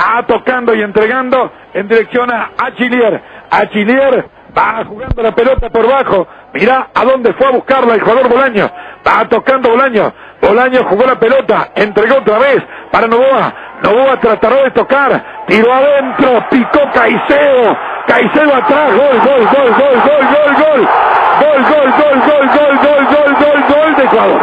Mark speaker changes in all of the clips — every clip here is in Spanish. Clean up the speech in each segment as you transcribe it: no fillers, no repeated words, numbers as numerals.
Speaker 1: va tocando y entregando en dirección a Achillier. Achillier va jugando la pelota por bajo. Mirá a dónde fue a buscarla el jugador Bolaño. Va tocando Bolaño. Bolaño jugó la pelota, entregó otra vez para Novoa. Novoa tratará de tocar, tiró adentro, picó Caicedo. Caicedo atrás, gol de Ecuador.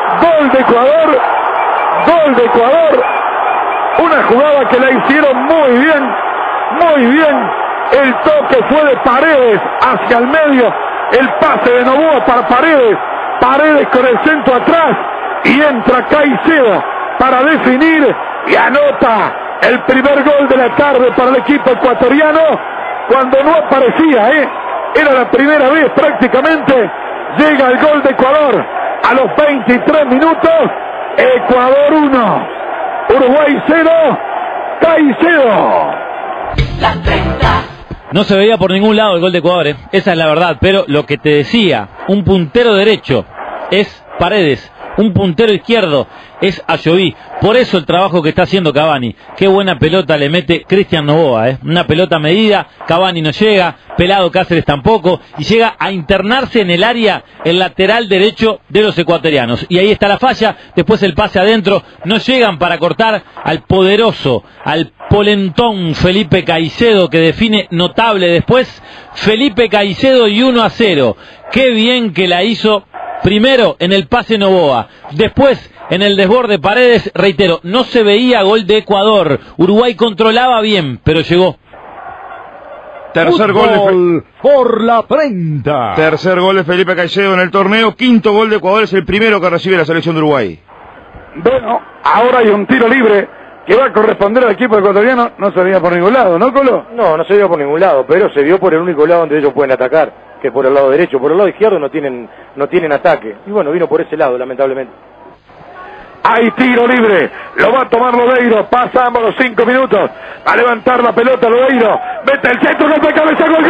Speaker 1: Gol de Ecuador. Una jugada que la hicieron muy bien. El toque fue de Paredes hacia el medio. El pase de Novoa para Paredes. Paredes con el centro atrás. Y entra Caicedo para definir. Y anota el primer gol de la tarde para el equipo ecuatoriano. Cuando no aparecía, era la primera vez prácticamente. Llega el gol de Ecuador. A los 23 minutos. Ecuador 1. Uruguay 0. Caicedo.
Speaker 2: La 30.
Speaker 3: No se veía por ningún lado el gol de Ecuador, esa es la verdad, pero lo que te decía, un puntero derecho es Paredes, un puntero izquierdo es Ayoví. Por eso el trabajo que está haciendo Cavani. Qué buena pelota le mete Cristian Novoa, una pelota medida. Cavani no llega, Pelado Cáceres tampoco, y llega a internarse en el área el lateral derecho de los ecuatorianos. Y ahí está la falla, después el pase adentro, no llegan para cortar al poderoso, al polentón Felipe Caicedo, que define notable después. Felipe Caicedo y 1-0. Qué bien que la hizo. Primero en el pase Novoa, después en el desborde Paredes. Reitero, no se veía gol de Ecuador. Uruguay controlaba bien, pero llegó.
Speaker 4: Tercer gol
Speaker 5: por la 30.
Speaker 4: Tercer gol de Felipe Caicedo en el torneo. Quinto gol de Ecuador, es el primero que recibe la selección de Uruguay.
Speaker 1: Bueno, ahora hay un tiro libre que va a corresponder al equipo ecuatoriano. No se veía por ningún lado, ¿no, Colo?
Speaker 6: No se vio por ningún lado, pero se vio por el único lado donde ellos pueden atacar, que es por el lado derecho. Por el lado izquierdo no tienen ataque. Y bueno, vino por ese lado, lamentablemente.
Speaker 1: Hay tiro libre, lo va a tomar Lodeiro, pasamos los 5 minutos, va a levantar la pelota Lodeiro, mete el centro, golpe de cabeza, gol,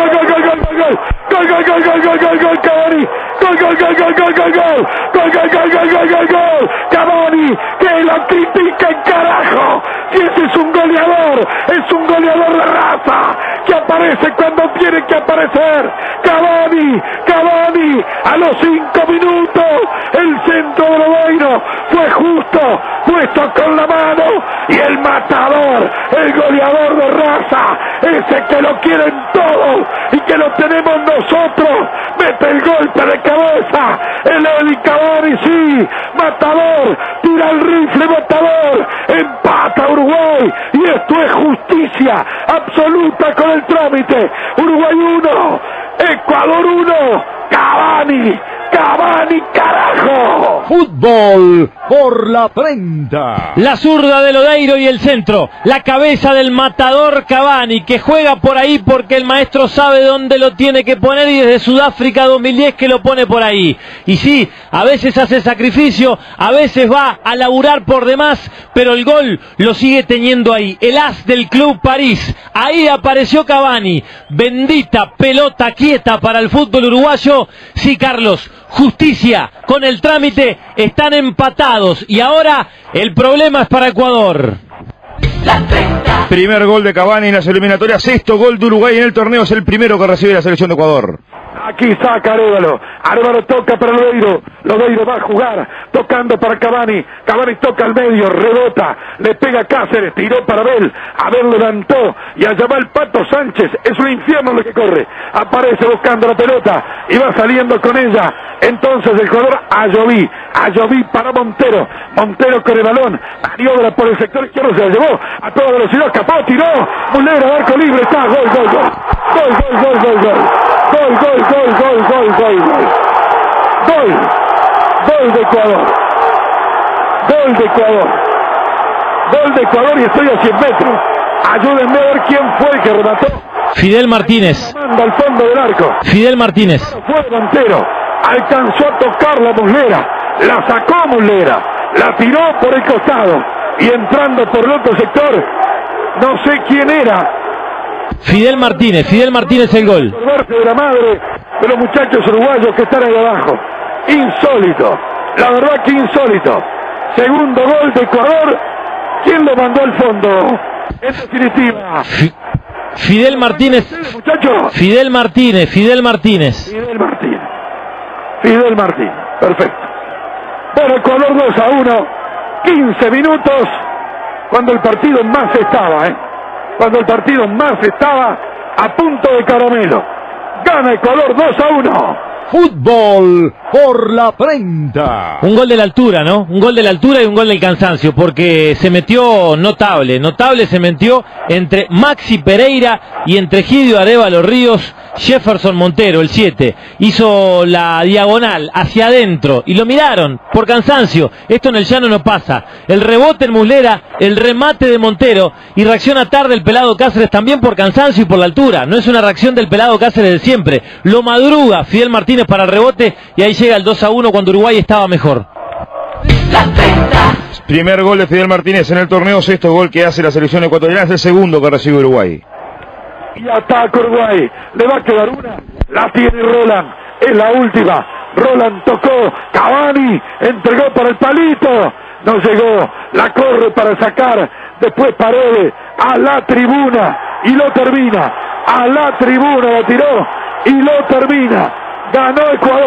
Speaker 1: Cavani, que lo critiquen, carajo, si ese es un goleador de raza, que aparece cuando tiene que aparecer. Cavani, a los 5 minutos, el centro de Lodeiro fue justo, puesto con la mano, y el matador, el goleador de raza, ese que lo quieren todos y que lo tenemos nosotros, mete el golpe de cabeza, el Edi Cavani, sí, matador, tira el rifle, matador, empata Uruguay, y esto es justicia absoluta con el trámite. Uruguay 1, Ecuador 1, Cavani, carajo.
Speaker 5: Fútbol por la 30.
Speaker 3: La zurda de Lodeiro y el centro, la cabeza del matador Cavani, que juega por ahí porque el maestro sabe dónde lo tiene que poner, y desde Sudáfrica 2010 que lo pone por ahí. Y sí, a veces hace sacrificio, a veces va a laburar por demás, pero el gol lo sigue teniendo ahí. El as del Club París, ahí apareció Cavani. Bendita pelota quieta para el fútbol uruguayo. Sí, Carlos, justicia con el trámite, están empatados y ahora el problema es para Ecuador.
Speaker 2: La 30.
Speaker 4: Primer gol de Cavani en las eliminatorias, sexto gol de Uruguay en el torneo, es el primero que recibe la selección de Ecuador.
Speaker 1: Aquí saca Arévalo toca para Lodeiro va a jugar, tocando para Cavani toca al medio, rebota, le pega Cáceres, tiró para Abel levantó, y allá va el Pato Sánchez, es un infierno lo que corre, aparece buscando la pelota, y va saliendo con ella, entonces el jugador Ayoví para Montero con el balón, maniobra por el sector izquierdo, se la llevó a toda velocidad, escapó, tiró, Mulera, arco libre, está, gol de Ecuador. Gol de Ecuador y estoy a 100 metros. Ayúdenme a ver quién fue el que remató.
Speaker 3: Fidel Martínez.
Speaker 1: Manda al fondo del arco.
Speaker 3: Fidel Martínez.
Speaker 1: Fue delantero. Alcanzó a tocar la Muslera. La sacó Muslera. La tiró por el costado. Y entrando por el otro sector, no sé quién era.
Speaker 3: Fidel Martínez el gol.
Speaker 1: Por parte de la madre de los muchachos uruguayos que están ahí abajo. Insólito, la verdad que insólito. Segundo gol de Ecuador. ¿Quién lo mandó al fondo? En definitiva.
Speaker 3: Fidel Martínez.
Speaker 1: Muchachos.
Speaker 3: Fidel Martínez.
Speaker 1: Fidel Martínez. Perfecto. Bueno, Ecuador 2-1. 15 minutos. Cuando el partido más estaba, Cuando el partido más estaba a punto de caramelo. Gana Ecuador 2-1.
Speaker 5: Fútbol por la 30.
Speaker 3: Un gol de la altura, ¿no? Un gol de la altura y un gol del cansancio, porque se metió notable se metió entre Maxi Pereira y entre Gidio Arévalo Ríos. Jefferson Montero, el 7, hizo la diagonal hacia adentro y lo miraron por cansancio. Esto en el llano no pasa. El rebote en Muslera, el remate de Montero, y reacciona tarde el pelado Cáceres también por cansancio y por la altura. No es una reacción del pelado Cáceres de siempre. Lo madruga Fidel Martínez para el rebote y ahí llega el 2-1 cuando Uruguay estaba mejor.
Speaker 2: La 30.
Speaker 4: Primer gol de Fidel Martínez en el torneo, sexto gol que hace la selección ecuatoriana, es el segundo que recibe Uruguay.
Speaker 1: Y ataca Uruguay, le va a quedar una, la tiene Roland, es la última. Roland tocó, Cavani entregó para el palito, no llegó, la corre para sacar, después Paredes a la tribuna y lo termina, a la tribuna la tiró y lo termina. Ganó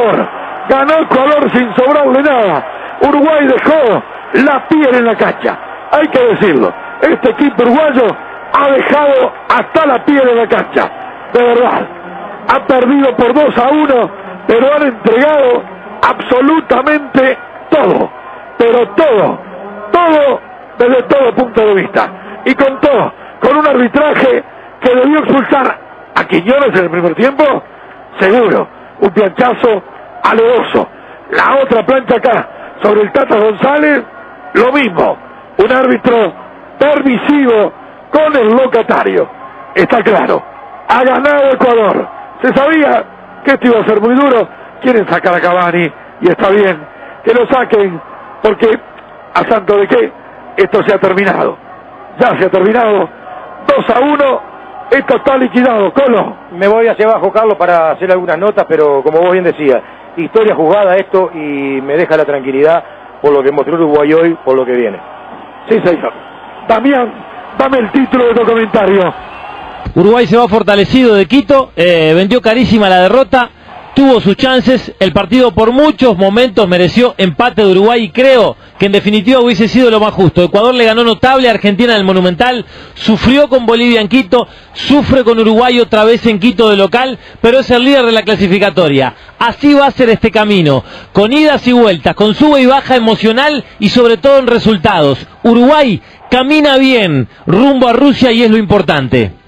Speaker 1: Ecuador sin sobrarle nada. Uruguay dejó la piel en la cancha, hay que decirlo, este equipo uruguayo ha dejado hasta la piel en la cancha, de verdad. Ha perdido por 2-1, pero han entregado absolutamente todo, pero todo desde todo punto de vista. Y contó con un arbitraje que debió expulsar a Quiñones en el primer tiempo, seguro, un planchazo alevoso. La otra plancha acá, sobre el Tata González, lo mismo, un árbitro permisivo con el locatario. Está claro, ha ganado Ecuador. Se sabía que esto iba a ser muy duro. Quieren sacar a Cavani y está bien que lo saquen, porque a santo de qué, esto se ha terminado. Ya se ha terminado. 2-1, esto está liquidado. Colo.
Speaker 6: Me voy hacia abajo, Carlos, para hacer algunas notas, pero como vos bien decías, historia jugada esto y me deja la tranquilidad por lo que mostró Uruguay hoy, por lo que viene.
Speaker 1: Sí, señor. Damián, dame el título de tu comentario.
Speaker 3: Uruguay se va fortalecido de Quito, vendió carísima la derrota, tuvo sus chances, el partido por muchos momentos mereció empate de Uruguay y creo que en definitiva hubiese sido lo más justo. Ecuador le ganó notable a Argentina en el Monumental, sufrió con Bolivia en Quito, sufre con Uruguay otra vez en Quito de local, pero es el líder de la clasificatoria. Así va a ser este camino, con idas y vueltas, con sube y baja emocional y sobre todo en resultados. Uruguay camina bien rumbo a Rusia y es lo importante.